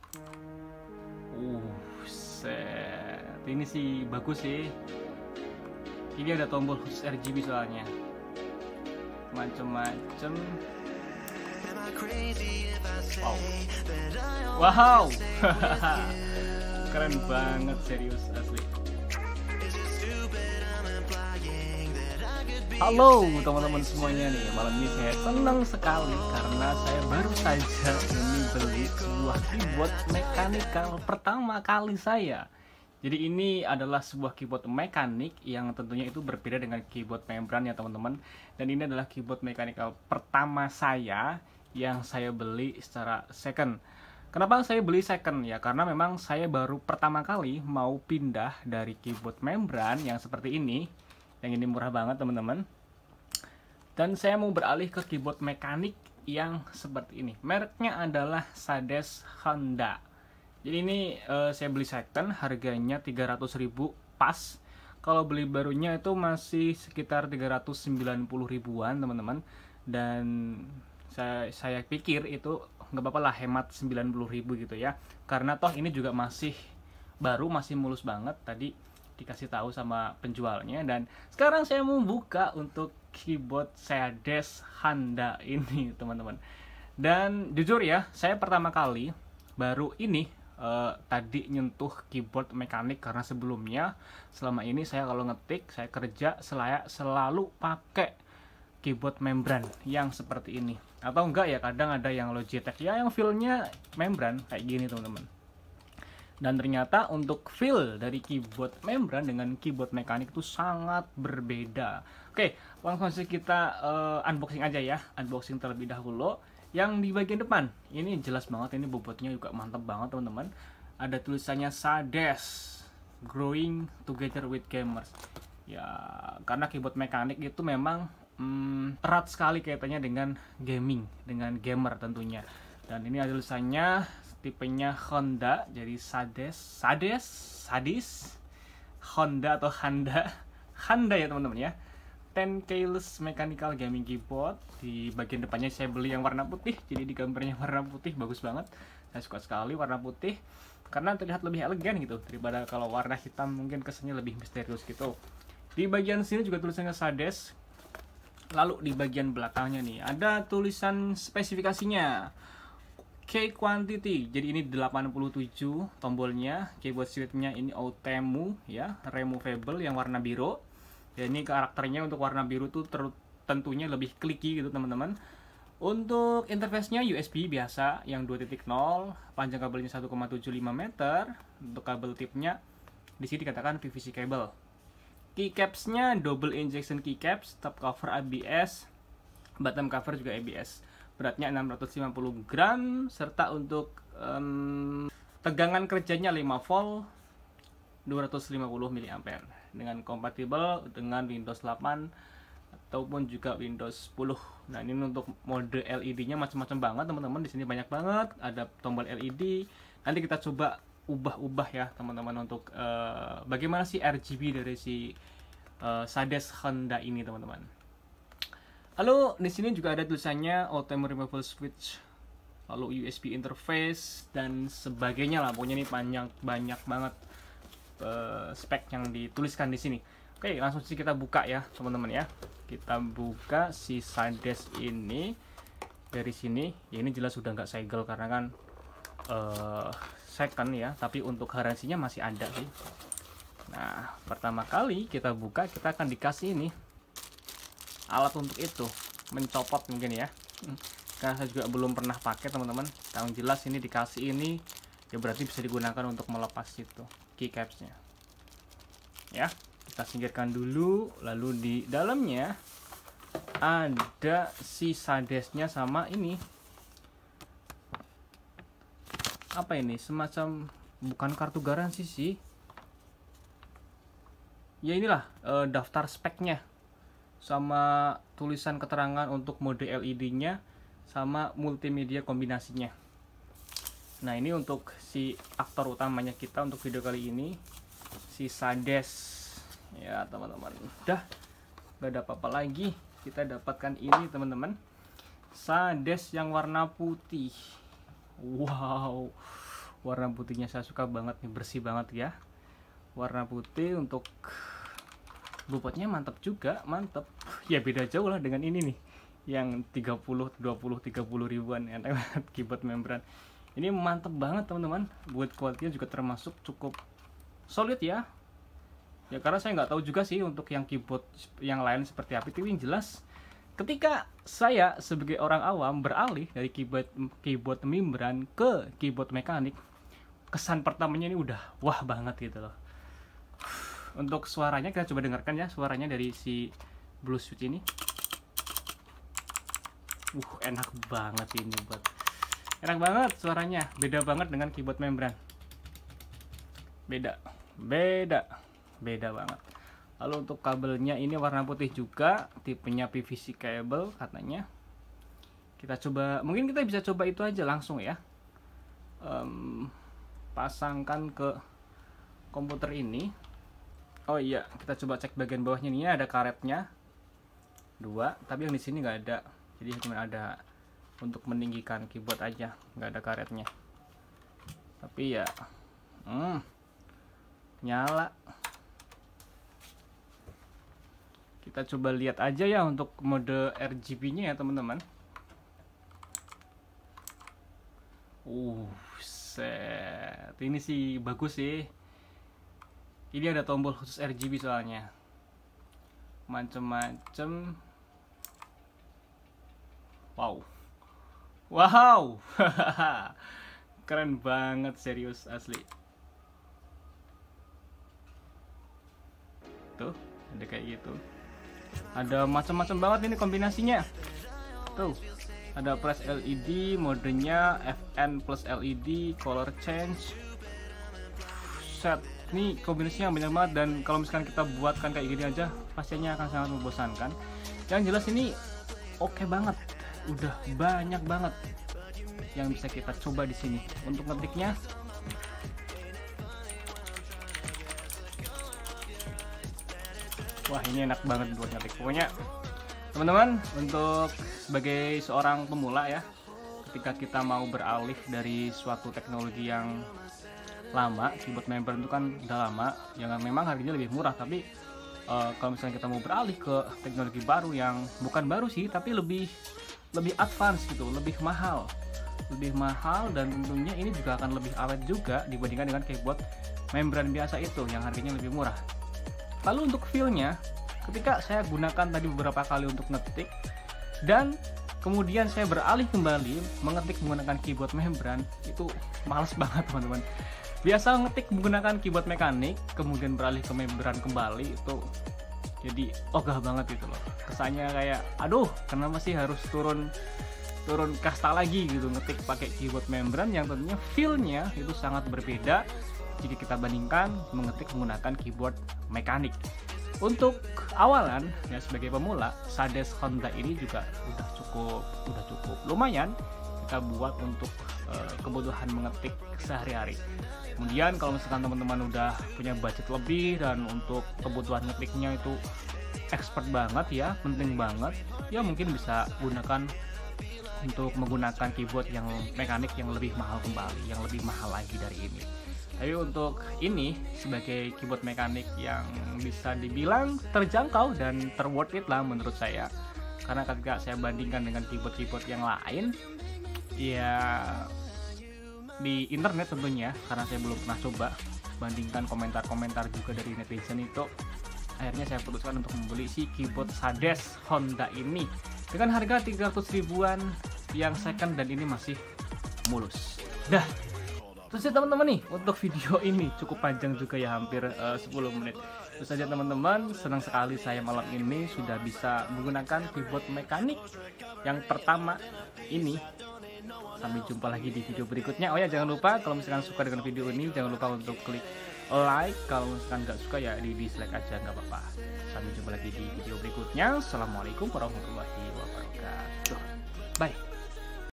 Set. Ini sih bagus sih. Ini ada tombol khusus RGB soalnya. Macem-macem. Wow. Keren banget, serius asli. Halo teman-teman semuanya nih, malam ini saya senang sekali karena saya baru saja ini beli sebuah keyboard mechanical pertama kali saya. Jadi ini adalah sebuah keyboard mekanik yang tentunya itu berbeda dengan keyboard membran ya teman-teman. Dan ini adalah keyboard mechanical pertama saya yang saya beli secara second. Kenapa saya beli second ya? Karena memang saya baru pertama kali mau pindah dari keyboard membran yang seperti ini. Yang ini murah banget teman-teman. Dan saya mau beralih ke keyboard mekanik yang seperti ini. Mereknya adalah Sades Honda. Jadi ini saya beli second, harganya 300.000 pas. Kalau beli barunya itu masih sekitar 390 ribuan teman-teman. Dan saya pikir itu nggak apa-apa lah, hemat 90.000 gitu ya. Karena toh ini juga masih baru, masih mulus banget. Tadi dikasih tahu sama penjualnya, dan sekarang saya mau buka untuk keyboard Sades Honda ini teman-teman. Dan jujur ya, saya pertama kali baru ini tadi nyentuh keyboard mekanik, karena sebelumnya selama ini saya kalau ngetik, saya kerja selalu pakai keyboard membran yang seperti ini, atau enggak ya kadang ada yang Logitech ya yang feel-nya membran kayak gini teman-teman. Dan ternyata untuk feel dari keyboard membran dengan keyboard mekanik itu sangat berbeda. Oke, langsung saja kita unboxing aja ya. Unboxing terlebih dahulu. Yang di bagian depan, ini jelas banget, ini bobotnya juga mantap banget teman-teman. Ada tulisannya Sades, Growing Together with Gamers. Ya, karena keyboard mekanik itu memang erat sekali kaitannya dengan gaming, dengan gamer tentunya. Dan ini ada tulisannya, tipenya Honda, jadi Sadis Honda atau Honda ya teman-teman ya. 10 keyless mechanical gaming keyboard. Di bagian depannya saya beli yang warna putih, jadi di gambarnya warna putih, bagus banget. Saya suka sekali warna putih karena terlihat lebih elegan gitu daripada kalau warna hitam, mungkin kesannya lebih misterius gitu. Di bagian sini juga tulisannya Sades. Lalu di bagian belakangnya nih ada tulisan spesifikasinya. Key quantity, jadi ini 87 tombolnya. Keyboard switch-nya ini Outemu ya, removable yang warna biru. Ya, ini karakternya untuk warna biru tuh tentunya lebih clicky gitu teman-teman. Untuk interface-nya USB biasa yang 2.0, panjang kabelnya 1,75 meter. Untuk kabel tipnya di sini dikatakan PVC cable. Keycaps-nya double injection keycaps, top cover ABS, bottom cover juga ABS. Beratnya 650 gram, serta untuk tegangan kerjanya 5 volt 250 mA, dengan kompatibel dengan Windows 8 ataupun juga Windows 10. Nah, ini untuk mode LED-nya macam-macam banget teman-teman. Di sini banyak banget, ada tombol LED. Nanti kita coba ubah-ubah ya teman-teman untuk bagaimana sih RGB dari si Sades Honda ini teman-teman. Lalu di sini juga ada tulisannya Outemu removable switch, lalu USB interface dan sebagainya lah. Pokoknya ini banyak banget spek yang dituliskan di sini. Oke, langsung sih kita buka ya teman-teman ya. Kita buka si Sades ini dari sini. Ya ini jelas sudah nggak segel karena kan second ya, tapi untuk garansinya masih ada sih. Nah, pertama kali kita buka, kita akan dikasih ini alat untuk itu, mencopot mungkin ya, karena saya juga belum pernah pakai teman-teman. Yang jelas ini dikasih ini ya, berarti bisa digunakan untuk melepas itu keycapsnya ya. Kita singkirkan dulu. Lalu di dalamnya ada si Sadesnya sama ini, apa ini, semacam bukan kartu garansi sih ya, inilah daftar speknya sama tulisan keterangan untuk mode LED-nya sama multimedia kombinasinya. Nah, ini untuk si aktor utamanya kita untuk video kali ini, si Sades ya teman-teman. Udah gak ada apa-apa lagi, kita dapatkan ini teman-teman, Sades yang warna putih. Wow, Warna putihnya saya suka banget nih, bersih banget ya. Warna putih. Untuk bobotnya mantap juga, mantap. Ya beda jauh lah dengan ini nih, yang 30, 20, 30 ribuan. Enak banget keyboard membran. Ini mantap banget teman-teman. Buat kualitasnya juga termasuk cukup solid ya. Ya karena saya nggak tahu juga sih untuk yang keyboard yang lain seperti apa. Tapi yang jelas ketika saya sebagai orang awam beralih dari keyboard membran ke keyboard mekanik, kesan pertamanya ini udah wah banget gitu loh. Untuk suaranya kita coba dengarkan ya, suaranya dari si Blue Switch ini. Enak banget ini buat. Enak banget suaranya, beda banget dengan keyboard membran. Beda banget. Lalu untuk kabelnya ini warna putih juga, tipenya PVC cable katanya. Kita coba, mungkin kita bisa coba itu aja langsung ya. Pasangkan ke komputer ini. Oh iya, kita coba cek bagian bawahnya. Ini ada karetnya 2, tapi yang di sini nggak ada. Jadi cuma ada untuk meninggikan keyboard aja, nggak ada karetnya. Tapi ya nyala. Kita coba lihat aja ya untuk mode RGB-nya ya teman-teman. Set. Ini sih bagus sih. Ini ada tombol khusus RGB soalnya. Macem-macem. Wow. Keren banget, serius asli. Tuh, ada kayak gitu. Ada macam-macam banget ini kombinasinya. Tuh, ada flash LED, modenya FN plus LED, color change. Set, ini kombinasinya banyak banget, dan kalau misalkan kita buatkan kayak gini aja, pastinya akan sangat membosankan. Yang jelas ini oke banget, udah banyak banget yang bisa kita coba di sini. Untuk ngetiknya, wah ini enak banget buat ngetik. Pokoknya teman-teman, untuk sebagai seorang pemula ya, ketika kita mau beralih dari suatu teknologi yang lama, keyboard membran itu kan udah lama, yang memang harganya lebih murah, tapi kalau misalnya kita mau beralih ke teknologi baru yang bukan baru sih, tapi lebih advance gitu, lebih mahal, dan tentunya ini juga akan lebih awet juga dibandingkan dengan keyboard membran biasa itu yang harganya lebih murah. Lalu untuk feel-nya, ketika saya gunakan tadi beberapa kali untuk ngetik, dan kemudian saya beralih kembali mengetik menggunakan keyboard membran, itu males banget teman-teman. Biasa ngetik menggunakan keyboard mekanik, kemudian beralih ke membran kembali, itu jadi ogah banget gitu loh. Kesannya kayak, aduh, kenapa sih harus turun kasta lagi gitu ngetik pakai keyboard membran, yang tentunya feel-nya itu sangat berbeda jika kita bandingkan mengetik menggunakan keyboard mekanik. Untuk awalan ya, sebagai pemula, Sades Honda ini juga udah cukup lumayan kita buat untuk kebutuhan mengetik sehari-hari. Kemudian kalau misalkan teman-teman udah punya budget lebih dan untuk kebutuhan ngetiknya itu expert banget ya, penting banget ya, mungkin bisa gunakan untuk menggunakan keyboard yang mekanik yang lebih mahal kembali, yang lebih mahal lagi dari ini. Tapi untuk ini sebagai keyboard mekanik yang bisa dibilang terjangkau dan worth it lah menurut saya. Karena ketika saya bandingkan dengan keyboard yang lain, ya di internet tentunya, karena saya belum pernah coba, bandingkan komentar-komentar juga dari netizen itu, akhirnya saya putuskan untuk membeli si keyboard Sades Honda ini dengan harga 300 ribuan yang second, dan ini masih mulus. Dah. Terus ya teman-teman nih, untuk video ini cukup panjang juga ya, hampir 10 menit. Terus saja teman-teman, senang sekali saya malam ini sudah bisa menggunakan keyboard mekanik yang pertama ini. Sampai jumpa lagi di video berikutnya. Oh ya, jangan lupa kalau misalkan suka dengan video ini, jangan lupa untuk klik like. Kalau misalkan nggak suka ya di dislike aja, nggak apa-apa. Sampai jumpa lagi di video berikutnya. Assalamualaikum warahmatullahi wabarakatuh. Bye.